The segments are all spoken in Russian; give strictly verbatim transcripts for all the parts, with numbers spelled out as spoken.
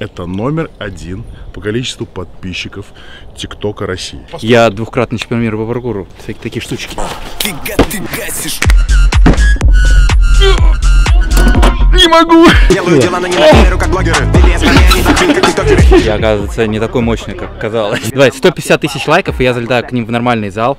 Это номер один по количеству подписчиков ТикТока России. Я двухкратный чемпион мира по паркуру. Всякие такие штучки. Не могу! Я, оказывается, не такой мощный, как казалось. Давай, сто пятьдесят тысяч лайков, и я залетаю к ним в нормальный зал.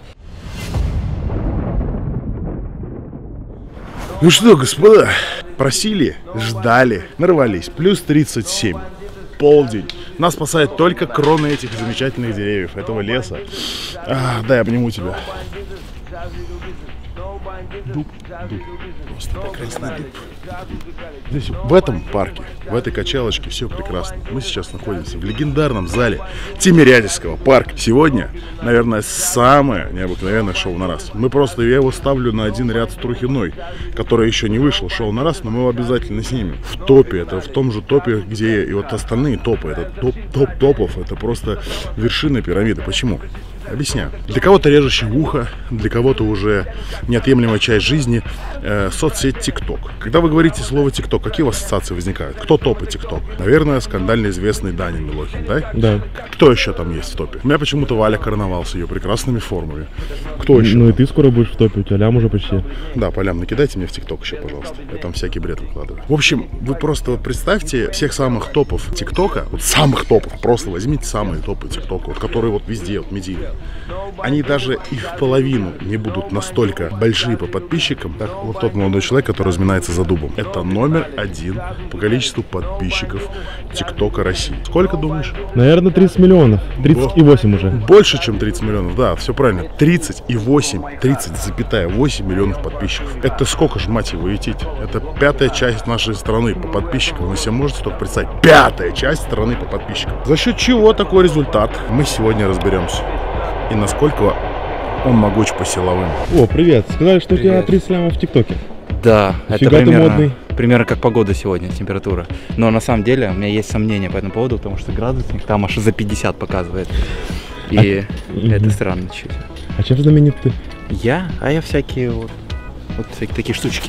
Ну что, господа, просили, ждали, нарвались. Плюс тридцать семь. Полдень. Нас спасает только кроны этих замечательных деревьев, этого леса. А, дай обниму тебя. Дуб, дуб. Просто прекрасный дуб. Здесь, в этом парке, в этой качалочке все прекрасно. Мы сейчас находимся в легендарном зале Тимирязевского парка. Сегодня, наверное, самое необыкновенное шоу на раз. Мы просто, я его ставлю на один ряд с Трухиной, который еще не вышел, шоу на раз, но мы его обязательно снимем. В топе, это в том же топе, где и вот остальные топы, это топ, топ топов, это просто вершина пирамиды. Почему? Объясняю. Для кого-то режущее ухо, для кого-то уже неотъемлемая часть жизни э, соцсеть ТикТок. Когда вы говорите слово ТикТок, какие у вас ассоциации возникают? Кто топы ТикТок? Наверное, скандально известный Даня Милохин, да? Да. Кто еще там есть в топе? У меня почему-то Валя Карнавал с ее прекрасными формами. Кто еще? Ну и ты скоро будешь в топе, у тебя лям уже почти. Да, по лям накидайте мне в ТикТок еще, пожалуйста. Я там всякий бред выкладываю. В общем, вы просто представьте всех самых топов ТикТока, вот самых топов, просто возьмите самые топы ТикТока, вот, которые вот везде, вот медийные. Они даже и в половину не будут настолько большие по подписчикам, как вот тот молодой человек, который разминается за дубом. Это номер один по количеству подписчиков ТикТока России. Сколько думаешь? Наверное, тридцать миллионов. тридцать и восемь уже. Больше, чем тридцать миллионов, да, все правильно. тридцать и восемь, тридцать и восемь миллионов подписчиков. Это сколько же, мать его, идти? Это пятая часть нашей страны по подписчикам. Вы себе можете только представить. Пятая часть страны по подписчикам. За счет чего такой результат? Мы сегодня разберемся. И насколько он могуч по силовым. О, привет. Сказали, что Привет. у тебя тридцать лямов в ТикТоке. Да, Фига это ты примерно, модный. примерно как погода сегодня, температура. Но на самом деле у меня есть сомнения по этому поводу, потому что градусник там аж за пятьдесят показывает. И а, это угу. странно чуть. А чем знаменит ты? Я? А я всякие вот, вот всякие такие штучки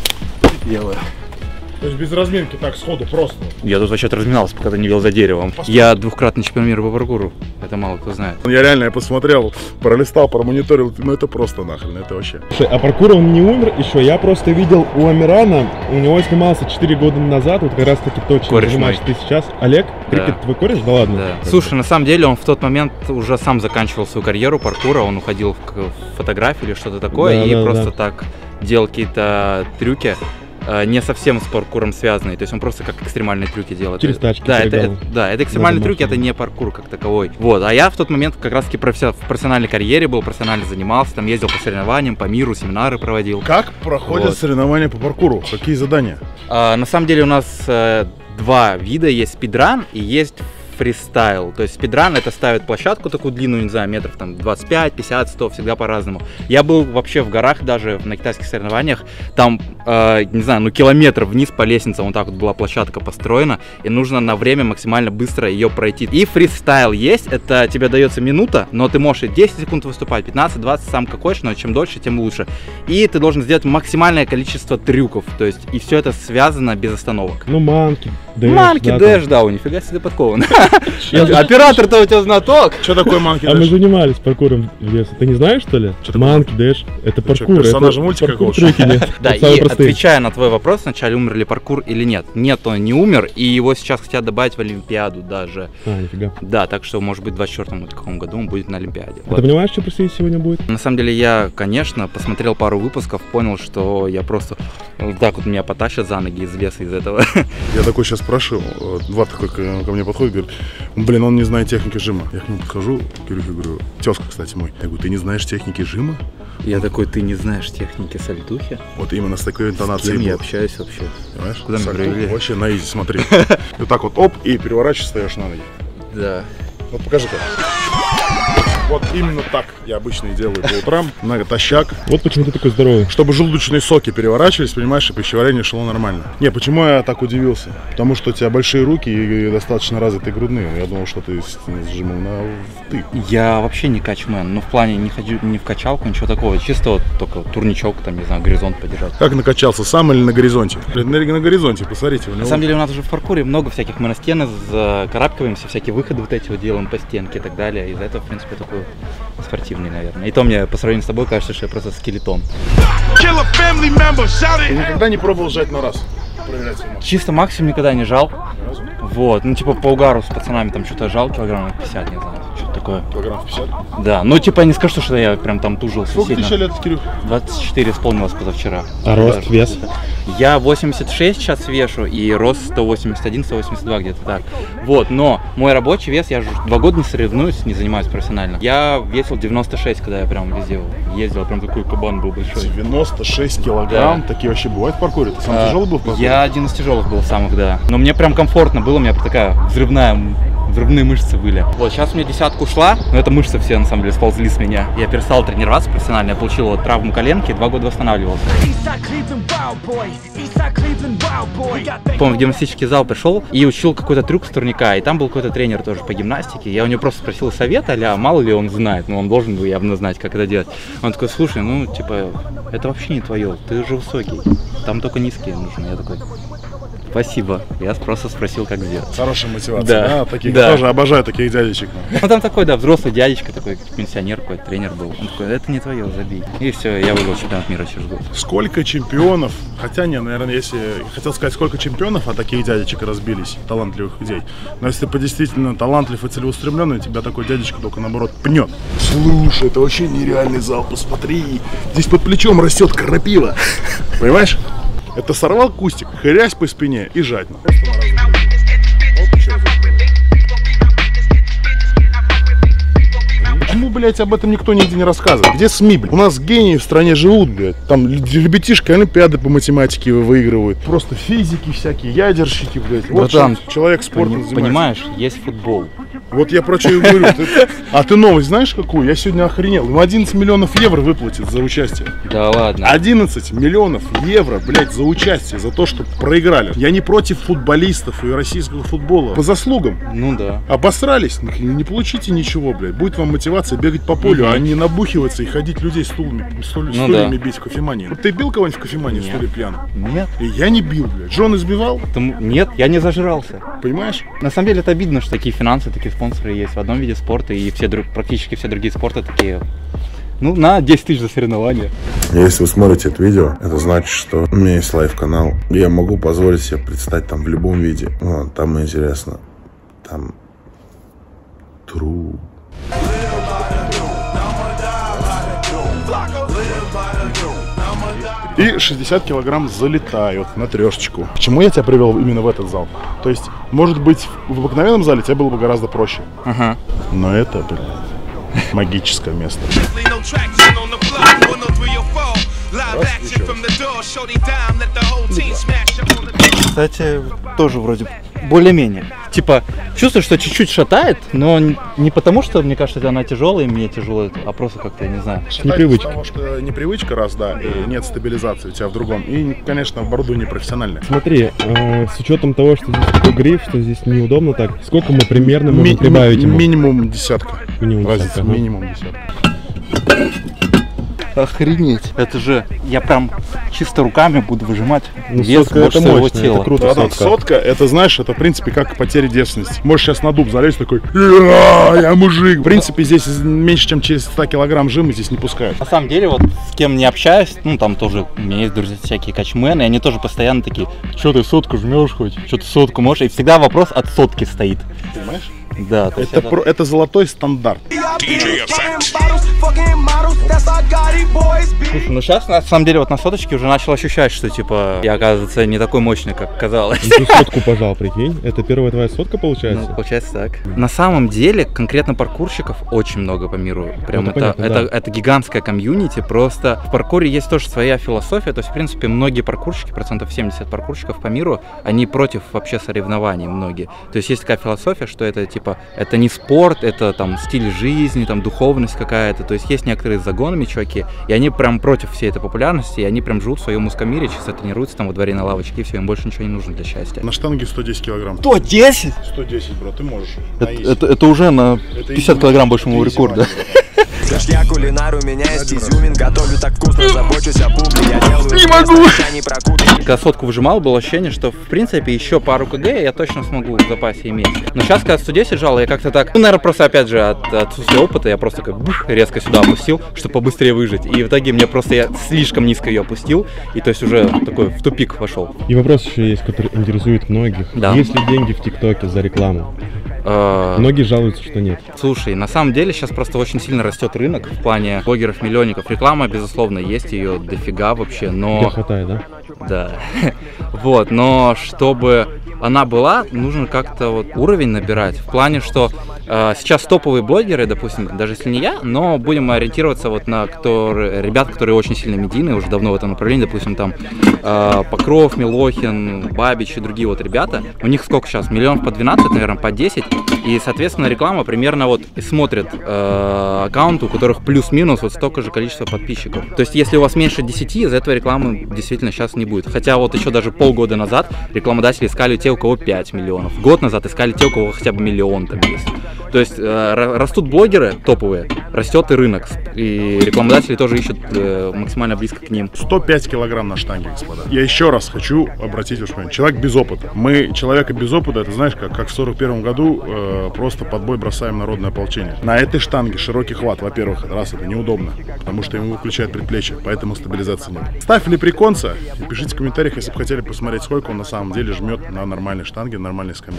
делаю. То есть без разминки, так, сходу, просто. Я тут вообще-то разминался, пока ты не вел за деревом. Я двухкратный чемпион мира по паркуру. Это мало кто знает. Я реально, я посмотрел, пролистал, промониторил, ну это просто нахрен, это вообще. Слушай, а паркур он не умер еще. Я просто видел у Амирана, у него снимался четыре года назад, вот как раз таки то, чем Кореш занимаешься мой. ты сейчас. Олег, крикет Да. твой кореш? Да ладно. Да. Слушай, на самом деле он в тот момент уже сам заканчивал свою карьеру паркура, он уходил в фотографию или что-то такое, Да, и да, просто да. так делал какие-то трюки, э, не совсем с паркуром связанные, то есть он просто как экстремальные трюки делает. Через тачки Да, это, перегал. это, да, это экстремальные Надо трюки, это машину. не паркур как таковой. Вот, а я в тот момент как раз таки профессионал, в профессиональной карьере был, профессионально занимался, там ездил по соревнованиям, по миру, семинары проводил. Как проходят Вот. соревнования по паркуру? Какие задания? А, на самом деле у нас э, два вида, есть спидран и есть фристайл. То есть спидран — это ставят площадку такую длинную, не знаю, метров там двадцать пять, пятьдесят, сто, всегда по-разному. Я был вообще в горах даже на китайских соревнованиях, там, э, не знаю, ну километр вниз по лестнице, вот так вот была площадка построена, и нужно на время максимально быстро ее пройти. И фристайл есть, это тебе дается минута, но ты можешь и десять секунд выступать, пятнадцать, двадцать, сам как хочешь, но чем дольше, тем лучше. И ты должен сделать максимальное количество трюков, то есть, и все это связано без остановок. Ну, манки, дэш. Манки, да, дэш, да, у нифига себе подкован. Я- Оператор-то у тебя знаток. Что такое манки? А мы занимались паркуром в лесу. Ты не знаешь, что ли? Что такое? Манки, дэш. Это Ты что, паркур. персонажа это мультика паркур какого-то? трюки, нет. Да, Вот самые и простые. отвечая на твой вопрос, вначале умер ли паркур или нет. Нет, он не умер, и его сейчас хотят добавить в Олимпиаду даже. А, нифига. Да, так что, может быть, в двадцать четвёртом каком году он будет на Олимпиаде. А ты понимаешь, что происходит сегодня будет? На самом деле я, конечно, посмотрел пару выпусков, понял, что я просто вот так вот меня потащат за ноги из леса из этого. Я такой сейчас спрашиваю, Влад такой ко мне подходит, говорит, блин, он не знает техники жима. Я к нему подхожу, Кирюхе говорю, тезка, кстати, мой. Я говорю, ты не знаешь техники жима? Я такой, ты не знаешь техники сальтухи? Вот именно с такой С интонацией кем я было. общаюсь вообще? Понимаешь? Куда меня Сальтуху провели? вообще на изи, смотри. Вот так вот, оп, и переворачиваешь, стоишь на ноги. Да. Вот покажи как. Вот именно так я обычно и делаю по утрам, натощак. Вот почему ты такой здоровый. Чтобы желудочные соки переворачивались, понимаешь, и пищеварение шло нормально. Не, почему я так удивился? Потому что у тебя большие руки и достаточно развитые грудные. Я думал, что ты сжимал на ты. Я вообще не качмен, ну в плане не хочу не в качалку, ничего такого. Чисто вот только турничок, там, не знаю, горизонт подержать. Как накачался, сам или на горизонте? На, на горизонте, посмотрите. На самом деле у нас уже в паркуре много всяких, мы на стены закарабкиваемся, всякие выходы вот эти вот делаем по стенке и так далее. Из-за этого, в принципе, такой спортивный, наверное. И то мне по сравнению с тобой кажется, что я просто скелетон. Ты никогда не пробовал жать на раз? Проверять свой максимум. Чисто максимум никогда не жал. Вот, ну типа по угару с пацанами там что-то жал, килограмм пятьдесят, не знаю, что-то такое. Килограмм пятьдесят? Да, ну типа не скажу, что я прям там тужился. Сколько ты еще лет, Кирюх? двадцать четыре исполнилось позавчера. А рост, вес? Я восемьдесят шесть сейчас вешу и рост сто восемьдесят один — сто восемьдесят два где-то так. Вот, но мой рабочий вес, я же два года не соревнуюсь, не занимаюсь профессионально. Я весил девяносто шесть, когда я прям везде ездил, прям такой кабан был большой. девяносто шесть килограмм, да. Такие вообще бывают в паркуре? Ты сам а, тяжелый был в паркуре? Я один из тяжелых был самых, да. Но мне прям комфортно было, у меня такая взрывная, взрывные мышцы были. Вот, сейчас у меня десятка ушла, но это мышцы все на самом деле сползли с меня. Я перестал тренироваться профессионально, я получил вот травму коленки, два года восстанавливался. Помню, в гимнастический зал пришел и учил какой-то трюк с турника, и там был какой-то тренер тоже по гимнастике. Я у него просто спросил совета, а мало ли он знает, но он должен был явно знать, как это делать. Он такой: слушай, ну типа, это вообще не твое, ты же высокий, там только низкие нужны. Я такой: спасибо. Я просто спросил, как сделать. Хорошая мотивация. Да. Да, таких Да. тоже обожаю таких дядечек. Ну там такой, да, взрослый дядечка, такой пенсионер, какой-то тренер был. Он такой: это не твое, забей. И все, я выиграл чемпионат мира через год. Сколько чемпионов, хотя не, наверное, если хотел сказать, сколько чемпионов, а таких дядечек разбились, талантливых людей. Но если ты действительно талантлив и целеустремленный, тебя такой дядечка только наоборот пнет. Слушай, это вообще нереальный зал, посмотри. Здесь под плечом растет крапива. Понимаешь? Это сорвал кустик, хрясь по спине и жать. Почему, блядь, об этом никто нигде не рассказывает? Где СМИ, блядь? У нас гении в стране живут, блядь. Там ребятишки олимпиады по математике выигрывают. Просто физики всякие, ядерщики, блядь. Вот братан, человек спортом занимается. Понимаешь, есть футбол. Вот я про что и говорю. Ты, а ты новость знаешь какую? Я сегодня охренел. Им одиннадцать миллионов евро выплатят за участие. Да ладно. одиннадцать миллионов евро, блядь, за участие, за то, что проиграли. Я не против футболистов и российского футбола. По заслугам. Ну да. Обосрались, не получите ничего, блядь. Будет вам мотивация бегать по полю, угу. а не набухиваться и ходить людей стульями, стуль, ну, стульями да. бить в кофемании. Ты бил кого-нибудь в кофемании, в стуле пьяным? Нет. И я не бил, блядь. Жен избивал? Там, нет, я не зажирался. Понимаешь? На самом деле это обидно, что такие финансы, такие спонсоры есть в одном виде спорта, и все, практически все другие спорты такие, ну, на десять тысяч за соревнования. Если вы смотрите это видео, это значит, что у меня есть лайв-канал. Я могу позволить себе предстать там в любом виде. Вот, там интересно. Там true. И шестьдесят килограмм залетают на трешечку. Почему я тебя привел именно в этот зал? То есть, может быть, в обыкновенном зале тебе было бы гораздо проще. Ага. Но это, блин, магическое место. Кстати, тоже вроде более-менее. Типа, чувствую, что чуть-чуть шатает, но не потому, что, мне кажется, она тяжелая, и мне тяжело, а просто как-то, я не знаю. Непривычка. Потому что непривычка, раз, да, и нет стабилизации у тебя в другом. И, конечно, оборудование профессиональное. Смотри, э, с учетом того, что здесь такой гриф, что здесь неудобно так, сколько мы примерно можем ми прибавить ему? Минимум десятка. Минимум Разница, десятка. Минимум десятка. Охренеть. Это же я прям чисто руками буду выжимать ну, вес больше своего мощно, тела. Это круто, да, сотка. сотка, это, знаешь, это в принципе как потеря девственности. Можешь сейчас на дуб залезть такой: я мужик. В принципе, здесь меньше, чем через сто килограмм жима здесь не пускают. На самом деле, вот с кем не общаюсь, ну там тоже у меня есть друзья всякие качмены, и они тоже постоянно такие: что ты сотку жмешь хоть, что ты сотку можешь, и всегда вопрос от сотки стоит. Понимаешь? Да, это, это... Про, это золотой стандарт. Слушай, ну сейчас на самом деле вот на соточке уже начал ощущать, что типа я, оказывается, не такой мощный, как казалось. Ты сотку пожал, прикинь? Это первая твоя сотка получается? Ну, получается так. На самом деле, конкретно паркурщиков очень много по миру. Прям это, это, понятно, это, да. это гигантская комьюнити. Просто в паркуре есть тоже своя философия. То есть, в принципе, многие паркурщики, процентов семьдесят паркурщиков по миру, они против вообще соревнований многие. То есть есть такая философия, что это типа это не спорт, это там стиль жизни. жизнь, там духовность какая-то. То есть есть некоторые с загонами чуваки, и они прям против всей этой популярности, и они прям живут в своем узком мире, чисто тренируются там во дворе на лавочке, и все, им больше ничего не нужно для счастья. На штанге сто десять килограмм. сто десять? сто десять, бро, ты можешь. Это, это, это уже на пятьдесят килограмм больше моего рекорда. Я кулинар, у меня есть изюмин, готовлю так вкусно, забочусь о публике, я делаю... Не могу! Когда сотку выжимал, было ощущение, что в принципе еще пару кг я точно смогу в запасе иметь. Но сейчас, когда сто десять жал, я как-то так, ну, наверное, просто опять же от отсутствия опыта, я просто как бух, резко сюда опустил, чтобы побыстрее выжить. И в итоге мне просто я слишком низко ее опустил, и то есть уже такой в тупик вошел. И вопрос еще есть, который интересует многих. Да. Есть ли деньги в ТикТоке за рекламу? Многие жалуются, что нет. Слушай, на самом деле сейчас просто очень сильно растет рынок в плане блогеров-миллионников. Реклама, безусловно, есть, ее дофига вообще, но... Тебе хватает, да? Да. Вот, но чтобы она была, нужно как-то вот уровень набирать. В плане, что э, сейчас топовые блогеры, допустим, даже если не я, но будем ориентироваться вот на которые, ребят, которые очень сильно медийные, уже давно в этом направлении, допустим, там э, Покров, Милохин, Бабич и другие вот ребята. У них сколько сейчас? Миллионов по двенадцать, наверное, по десять. И, соответственно, реклама примерно вот смотрит э, аккаунты, у которых плюс-минус вот столько же количества подписчиков. То есть, если у вас меньше десяти, из этого рекламы действительно сейчас не будет. Хотя вот еще даже полгода назад рекламодатели искали те, у кого пять миллионов. Год назад искали те, у кого хотя бы миллион там есть. То есть, э, растут блогеры топовые, растет и рынок. И рекламодатели тоже ищут э, максимально близко к ним. сто пять килограмм на штанге, господа. Я еще раз хочу обратить ваше внимание. Человек без опыта. Мы человека без опыта, это знаешь, как, как в сорок первом году э, просто под бой бросаем народное ополчение. На этой штанге широкий хват, во-первых, раз это неудобно, потому что ему выключают предплечье, поэтому стабилизации нет. Ставь лепреконца и пишите в комментариях, если бы хотели посмотреть, сколько он на самом деле жмет на нормальной штанге, на нормальной скамье.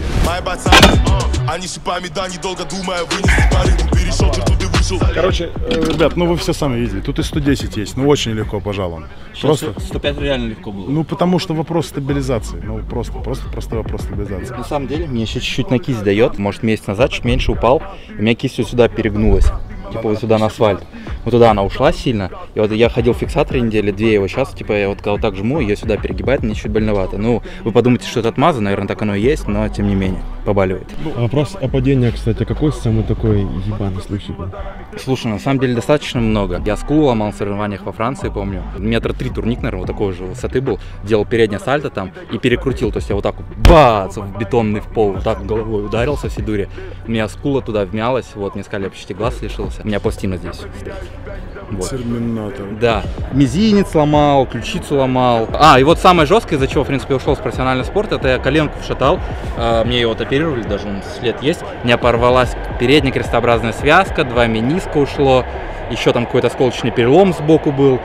Короче, э, ребят, ну вы все сами видели, тут и сто десять есть, ну очень легко, пожалуй. Просто сто пять реально легко было. Ну потому что вопрос стабилизации, ну просто, просто, просто вопрос стабилизации. На самом деле, мне еще чуть-чуть на кисть дает, может месяц назад чуть меньше упал, и у меня кисть вот сюда перегнулась, типа вот сюда на асфальт. Вот туда она ушла сильно, и вот я ходил в фиксаторе недели две, его сейчас, типа, я вот когда вот так жму, ее сюда перегибает, мне чуть больновато. Ну, вы подумаете, что это отмаза, наверное, так оно и есть, но тем не менее, побаливает. Вопрос о падении, кстати, какой самый такой ебаный случай был? Слушай, на самом деле достаточно много. Я скулу ломал в соревнованиях во Франции, помню. Метра три турник, наверное, вот такой же высоты был. Делал переднее сальто там и перекрутил, то есть я вот так вот бац, в бетонный в пол, вот так головой ударился всей дуре. У меня скула туда вмялась, вот, мне сказали, я почти глаз лишился. У меня пластина здесь стоит. Вот. Терминатор. Да. Мизинец ломал, ключицу ломал. А, и вот самое жесткое, из-за чего, в принципе, ушел с профессионального спорта, это я коленку вшатал. А, мне ее вот оперировали, даже он след есть. У меня порвалась передняя крестообразная связка, два мениска ушло. Еще там какой-то осколочный перелом сбоку был.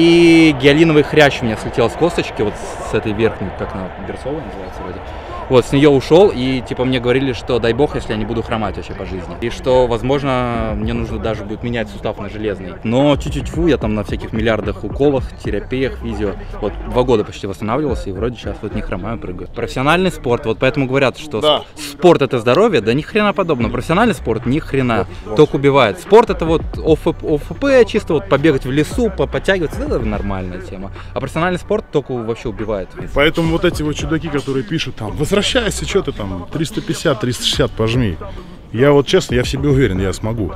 И гиалиновый хрящ у меня слетел с косточки, вот с этой верхней, как она, берцовая называется вроде. Вот, с нее ушел, и типа мне говорили, что дай бог, если я не буду хромать вообще по жизни. И что, возможно, мне нужно даже будет менять сустав на железный. Но чуть-чуть фу, я там на всяких миллиардах уколах, терапиях, физио. Вот два года почти восстанавливался, и вроде сейчас вот не хромаю, прыгаю. Профессиональный спорт, вот поэтому говорят, что да. Спорт это здоровье, да ни хрена подобного. Профессиональный спорт ни хрена, вот, вот. Только убивает. Спорт это вот ОФП, чисто вот побегать в лесу, подтягиваться, это нормальная тема. А профессиональный спорт только вообще убивает. Поэтому вот эти вот чудаки, которые пишут там, возвращайся, что ты там, триста пятьдесят триста шестьдесят пожми. Я вот честно, я в себе уверен, я смогу.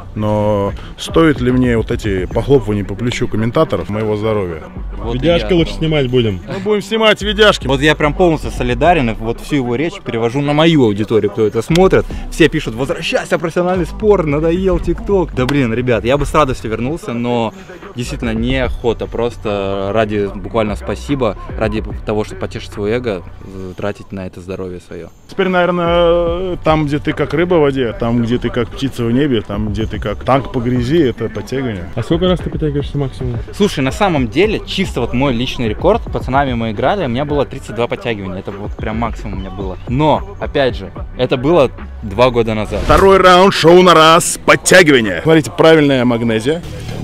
Но стоит ли мне вот эти похлопывания по плечу комментаторов моего здоровья? Вот видяшки лучше снимать будем. Мы будем снимать видяшки. Вот я прям полностью солидарен, и вот всю его речь перевожу на мою аудиторию, кто это смотрит. Все пишут, возвращайся, профессиональный спорт, надоел ТикТок. Да блин, ребят, я бы с радостью вернулся, но действительно неохота. Просто ради буквально спасибо, ради того, чтобы потешить свое эго, тратить на это здоровье свое. Теперь, наверное, там, где ты как рыба в воде, там, где ты как птица в небе, там, где ты как танк по грязи, это подтягивание. А сколько раз ты подтягиваешься максимум? Слушай, на самом деле, чисто вот мой личный рекорд, пацанами мы играли, у меня было тридцать два подтягивания, это вот прям максимум у меня было. Но, опять же, это было два года назад. Второй раунд, шоу на раз, подтягивание. Смотрите, правильная магнезия.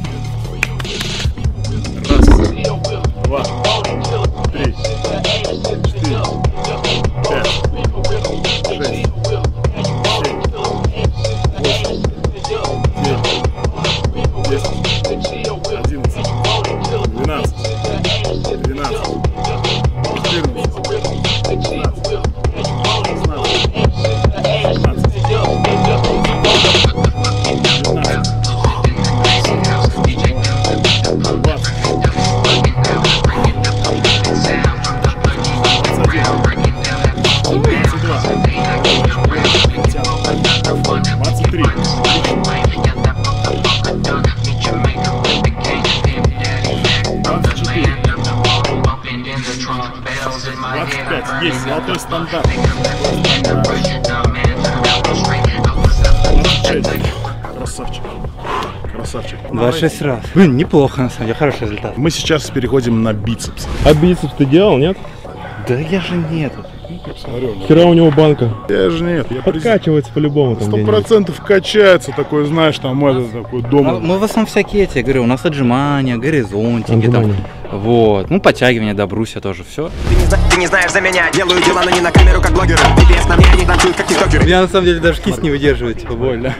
Раз, два, три, четыре, пять, шесть. двадцать шесть раз. Блин, неплохо, на самом деле, хороший результат. Мы сейчас переходим на бицепс. А бицепс ты делал, нет? Да я же нет. Хера у него банка. Я же нет, я Подкачивается по-любому там сто где-нибудь. процентов качается, такой, знаешь, там это такой А дома. мы в основном всякие эти, я говорю, у нас отжимания, горизонтики, там, Отжимания. вот, ну подтягивания до брусья тоже, все. Ты не, зна- ты не знаешь за меня, делаю дела, но не на камеру, как блогеры. би пи эс на мне, они танцуют, как тиктокеры. Я на самом деле даже кисть не выдерживает, типа больно.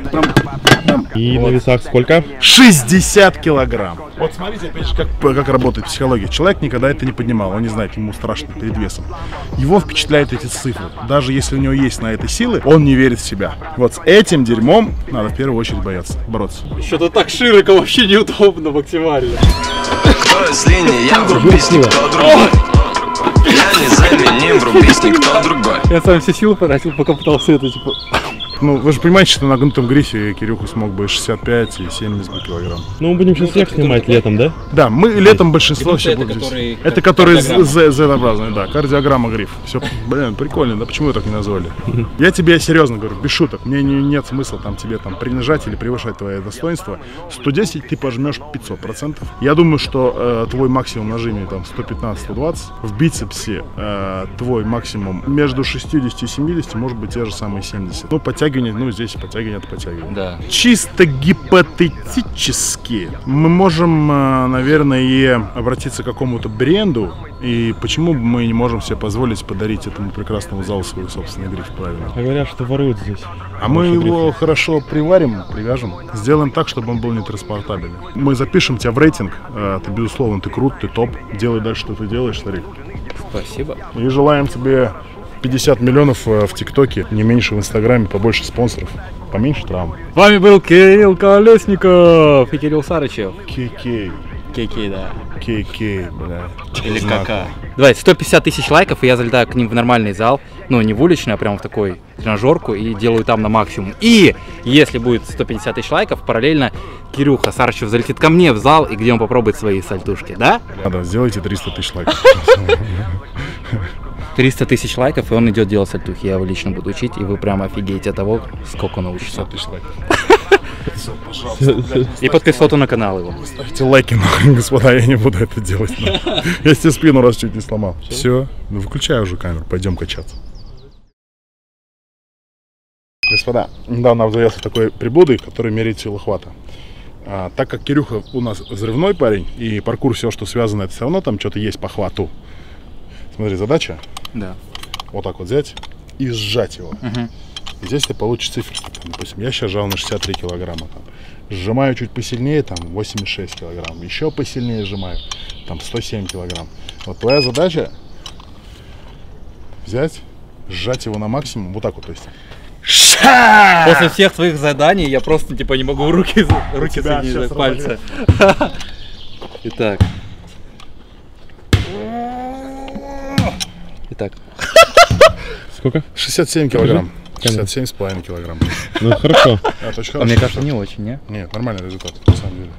И на весах сколько? шестьдесят килограмм. Вот смотрите, опять же, как, как работает психология. Человек никогда это не поднимал, он не знает, ему страшно перед весом. Его впечатляют эти цифры. Даже если у него есть на это силы, он не верит в себя. Вот с этим дерьмом надо в первую очередь бояться, бороться. Что-то так широко вообще неудобно максимально. Кто из линии, я врубись, никто другой. Я незаменим, врубись, никто другой. Я сам все силы потратил, пока пытался это, типа... Ну, вы же понимаете, что на гнутом грифе Кирюха смог бы шестьдесят пять и семьдесят килограмм. Ну, мы будем сейчас всех снимать летом, да? Да, мы летом большинство Гриф все это будем здесь. который Это как который кардиограмма. Z-образный, да, кардиограмма гриф. Все, блин, прикольно, да почему ее так не назвали? Я тебе серьезно говорю, без шуток, мне не- нет смысла там тебе там принижать или превышать твое достоинство. сто десять ты пожмешь пятьсот процентов. Я думаю, что э, твой максимум нажиме там сто пятнадцать - сто двадцать. В бицепсе э, твой максимум между шестьдесят и семьдесят, может быть те же самые семьдесят. Ну, подтягивание, ну здесь подтягивание это подтягивание. Да. Чисто гипотетически мы можем, э, наверное, и обратиться к какому-то бренду, и почему бы мы не можем себе позволить подарить этому прекрасному залу свой собственный гриф, правильно? А говорят, что воруют здесь. А мы Ваши его грифы. хорошо приварим, привяжем, сделаем так, чтобы он был нетранспортабельный. Мы запишем тебя в рейтинг, э, ты, безусловно, ты крут, ты топ, делай дальше, что ты делаешь, старик. Спасибо. И желаем тебе пятьдесят миллионов э, в ТикТоке, не меньше в Инстаграме, побольше спонсоров, поменьше травм. С вами был Кирилл Колесников и Кирилл Сарычев. Кей-кей, Кей-кей, да. кей-кей, бля. Или Знак. кака. Давай, сто пятьдесят тысяч лайков, и я залетаю к ним в нормальный зал. Ну, не в уличный, а прямо в такой тренажерку, и делаю там на максимум. И если будет сто пятьдесят тысяч лайков, параллельно Кирюха Сарычев залетит ко мне в зал, и где он попробует свои сальтушки, да? Надо, сделайте триста тысяч лайков. триста тысяч лайков, и он идет делать сальтухи. Я его лично буду учить, и вы прямо офигеете от того, сколько он научится. пятьдесят тысяч лайков. И подписывайтесь на канал его. Ставьте лайки, нахуй, господа, я не буду это делать. нахуй. Я себе спину раз чуть не сломал. Все, ну выключай уже камеру, пойдем качаться. Господа, недавно обзавелся такой приблудой, который меряет силу хвата. А, так как Кирюха у нас взрывной парень, и паркур, все, что связано, это все равно там что-то есть по хвату. Смотри, задача Да. вот так вот взять и сжать его. Угу. И здесь ты получишь цифры. Там, допустим, я сейчас жал на шестьдесят три килограмма. Там. Сжимаю чуть посильнее, там восемьдесят шесть килограмм. Еще посильнее сжимаю, там сто семь килограмм. Вот твоя задача взять, сжать его на максимум, вот так вот, то есть. После всех своих заданий я просто типа не могу руки, руки тебя соединить, щас пальцы. Итак. Итак. Сколько? шестьдесят семь килограмм. шестьдесят семь с половиной килограмм. Ну, хорошо. Это очень А мне хорошо. кажется, не очень, не? Нет, нормальный результат, на самом деле.